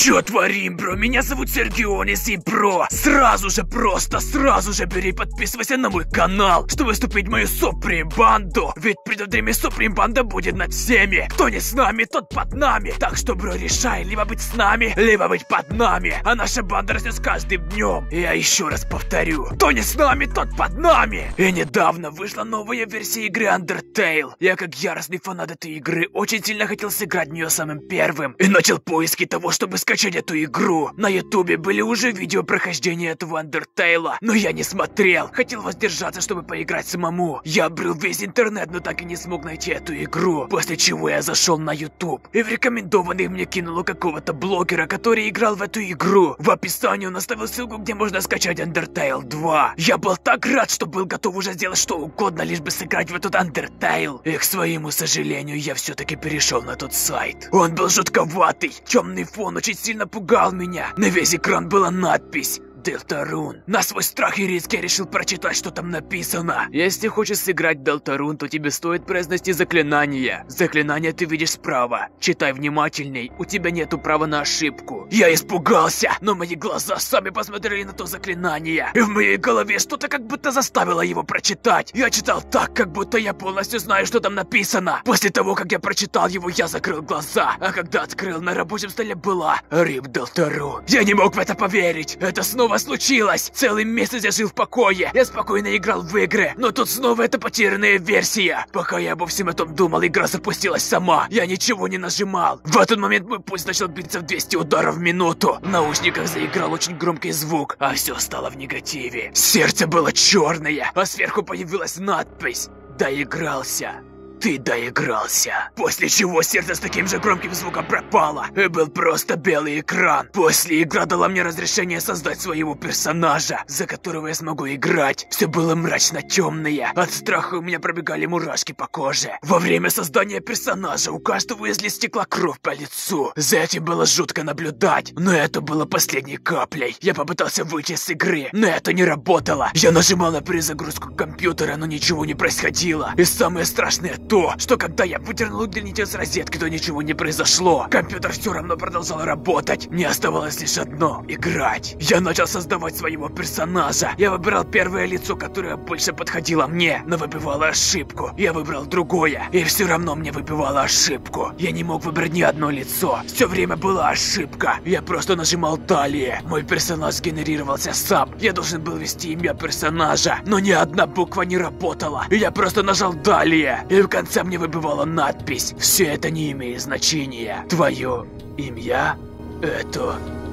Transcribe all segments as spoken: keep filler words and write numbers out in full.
Чё творим, бро? Меня зовут Сергионис, и бро, сразу же, просто сразу же бери, подписывайся на мой канал, чтобы вступить в мою Суприм банду. Ведь при Дриме Суприм банда будет над всеми. Кто не с нами, тот под нами. Так что, бро, решай, либо быть с нами, либо быть под нами. А наша банда растет с каждым днем. И я еще раз повторю, кто не с нами, тот под нами. И недавно вышла новая версия игры Undertale. Я, как яростный фанат этой игры, очень сильно хотел сыграть в нее самым первым. И начал поиски того, чтобы скачать эту игру. На ютубе были уже видео прохождения этого Undertale, но я не смотрел. Хотел воздержаться, чтобы поиграть самому. Я обрел весь интернет, но так и не смог найти эту игру. После чего я зашел на ютуб и в рекомендованных мне кинуло какого-то блогера, который играл в эту игру. В описании он оставил ссылку, где можно скачать Undertale два. Я был так рад, что был готов уже сделать что угодно, лишь бы сыграть в этот Undertale. И к своему сожалению, я все-таки перешел на тот сайт. Он был жутковатый, темный фон очень сильно пугал меня. На весь экран была надпись Deltarune. На свой страх и риск я решил прочитать, что там написано. Если хочешь сыграть Deltarune, то тебе стоит произнести заклинание. Заклинание ты видишь справа. Читай внимательней, у тебя нету права на ошибку. Я испугался, но мои глаза сами посмотрели на то заклинание. И в моей голове что-то как будто заставило его прочитать. Я читал так, как будто я полностью знаю, что там написано. После того, как я прочитал его, я закрыл глаза. А когда открыл, на рабочем столе была эр и пи Deltarune. Я не мог в это поверить. Это снова случилось. Целый месяц я жил в покое. Я спокойно играл в игры. Но тут снова эта потерянная версия. Пока я обо всем этом думал, игра запустилась сама. Я ничего не нажимал. В этот момент мой пульс начал биться в двести ударов в минуту. В наушниках заиграл очень громкий звук, а все стало в негативе. Сердце было черное, а сверху появилась надпись «Доигрался». Ты доигрался. После чего сердце с таким же громким звуком пропало. И был просто белый экран. После игра дала мне разрешение создать своего персонажа, за которого я смогу играть. Все было мрачно темное. От страха у меня пробегали мурашки по коже. Во время создания персонажа у каждого из них стекла кровь по лицу. За этим было жутко наблюдать. Но это было последней каплей. Я попытался выйти с игры, но это не работало. Я нажимал на перезагрузку компьютера, но ничего не происходило. И самое страшное то, что когда я выдернул удлинитель с розетки, то ничего не произошло. Компьютер все равно продолжал работать. Мне оставалось лишь одно — играть. Я начал создавать своего персонажа. Я выбирал первое лицо, которое больше подходило мне, но выбивало ошибку. Я выбрал другое, и все равно мне выбивало ошибку. Я не мог выбрать ни одно лицо. Все время была ошибка. Я просто нажимал «Далее». Мой персонаж генерировался сам. Я должен был ввести имя персонажа, но ни одна буква не работала. И я просто нажал «Далее». И в конце мне выбивала надпись: «Все это не имеет значения. Твое имя — это...»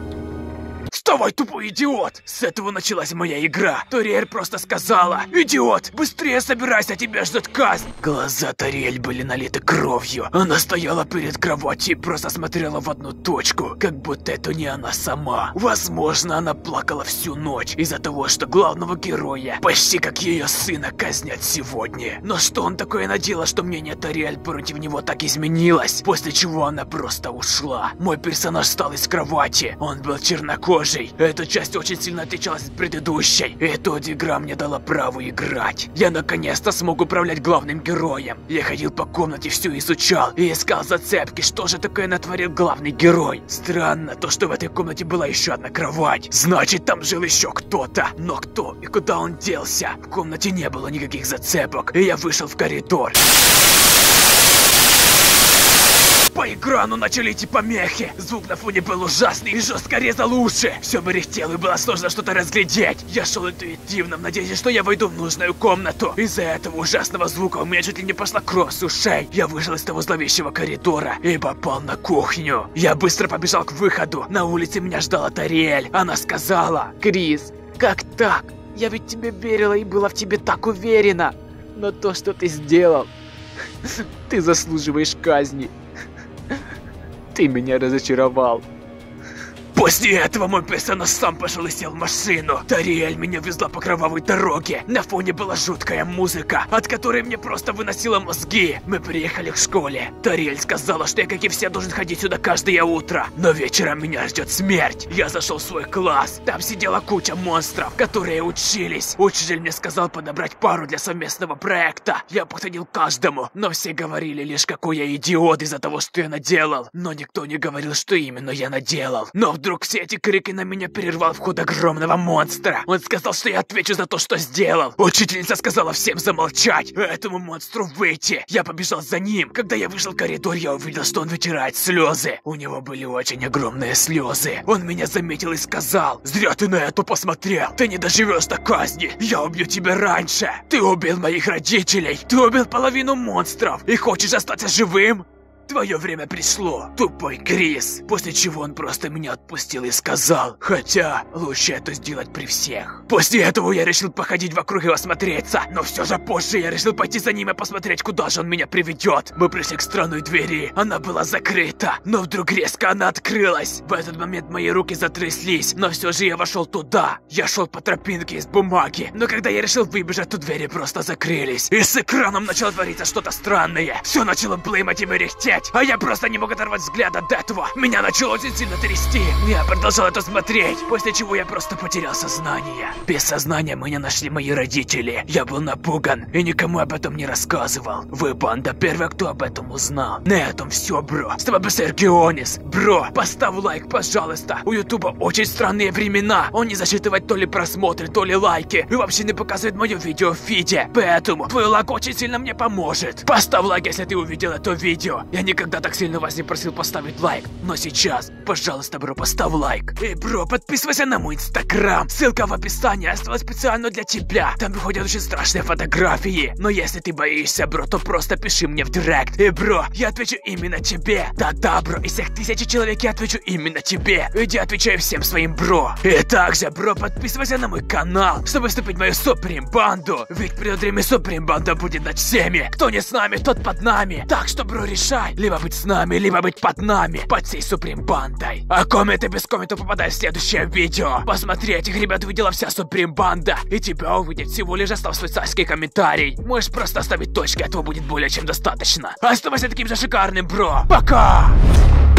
Вставай, тупой идиот! С этого началась моя игра. Ториэль просто сказала: «Идиот, быстрее собирайся, тебя ждет казнь!» Глаза Ториэль были налиты кровью. Она стояла перед кроватью и просто смотрела в одну точку, как будто это не она сама. Возможно, она плакала всю ночь из-за того, что главного героя, почти как ее сына, казнят сегодня. Но что он такое наделал, что мнение Ториэль против него так изменилось? После чего она просто ушла. Мой персонаж встал из кровати. Он был чернокожий. Эта часть очень сильно отличалась от предыдущей. И тут игра мне дала право играть. Я наконец-то смог управлять главным героем. Я ходил по комнате, все изучал и искал зацепки, что же такое натворил главный герой. Странно то, что в этой комнате была еще одна кровать. Значит, там жил еще кто-то. Но кто и куда он делся? В комнате не было никаких зацепок, и я вышел в коридор. По экрану начали идти помехи. Звук на фоне был ужасный и жестко резал уши. Все мерехтело и было сложно что-то разглядеть. Я шел интуитивно, в надежде, что я войду в нужную комнату. Из-за этого ужасного звука у меня чуть ли не пошла кровь с ушей. Я вышел из того зловещего коридора и попал на кухню. Я быстро побежал к выходу. На улице меня ждала Ториэль. Она сказала: «Крис, как так? Я ведь тебе верила и была в тебе так уверена. Но то, что ты сделал, ты заслуживаешь казни. Ты меня разочаровал». После этого мой персонаж сам пошел и сел в машину. Тариэль меня везла по кровавой дороге. На фоне была жуткая музыка, от которой мне просто выносило мозги. Мы приехали к школе. Тариэль сказала, что я, как и все, должен ходить сюда каждое утро. Но вечером меня ждет смерть. Я зашел в свой класс. Там сидела куча монстров, которые учились. Учитель мне сказал подобрать пару для совместного проекта. Я подходил к каждому, но все говорили лишь, какой я идиот из-за того, что я наделал. Но никто не говорил, что именно я наделал. Но вдруг все эти крики на меня перервал вход огромного монстра. Он сказал, что я отвечу за то, что сделал. Учительница сказала всем замолчать, этому монстру выйти. Я побежал за ним. Когда я вышел в коридор, я увидел, что он вытирает слезы. У него были очень огромные слезы. Он меня заметил и сказал: «Зря ты на это посмотрел. Ты не доживешь до казни. Я убью тебя раньше. Ты убил моих родителей. Ты убил половину монстров. И хочешь остаться живым? Твое время пришло, тупой Крис». После чего он просто меня отпустил и сказал: «Хотя, лучше это сделать при всех». После этого я решил походить вокруг и осмотреться. Но все же позже я решил пойти за ним и посмотреть, куда же он меня приведет. Мы пришли к странной двери. Она была закрыта, но вдруг резко она открылась. В этот момент мои руки затряслись, но все же я вошел туда. Я шел по тропинке из бумаги, но когда я решил выбежать, то двери просто закрылись. И с экраном начало твориться что-то странное. Все начало блымать и мерехтеть. А я просто не мог оторвать взгляд от этого. Меня начало очень сильно трясти. Я продолжал это смотреть, после чего я просто потерял сознание. Без сознания меня нашли мои родители. Я был напуган и никому об этом не рассказывал. Вы, банда, первый, кто об этом узнал. На этом все, бро. С тобой был Сергионис. Бро, поставь лайк, пожалуйста. У Ютуба очень странные времена. Он не засчитывает то ли просмотры, то ли лайки. И вообще не показывает мое видео в фиде. Поэтому твой лайк очень сильно мне поможет. Поставь лайк, если ты увидел это видео. Я никогда так сильно вас не просил поставить лайк, но сейчас, пожалуйста, бро, поставь лайк. И, бро, подписывайся на мой инстаграм. Ссылка в описании, оставалась специально для тебя. Там выходят очень страшные фотографии. Но если ты боишься, бро, то просто пиши мне в директ. И, бро, я отвечу именно тебе. Да-да, бро, из всех тысячи человек я отвечу именно тебе. Иди отвечаю всем своим бро. И также, бро, подписывайся на мой канал, чтобы вступить в мою Суприм банду. Ведь при время Суприм банда будет над всеми. Кто не с нами, тот под нами. Так что, бро, решай. Либо быть с нами, либо быть под нами, под всей Суприм бандой. А комменты без комментов попадают в следующее видео. Посмотри, этих ребят увидела вся Суприм банда. И тебя увидит, всего лишь оставь свой царский комментарий. Можешь просто оставить точки, этого будет более чем достаточно. Оставайся таким же шикарным, бро. Пока!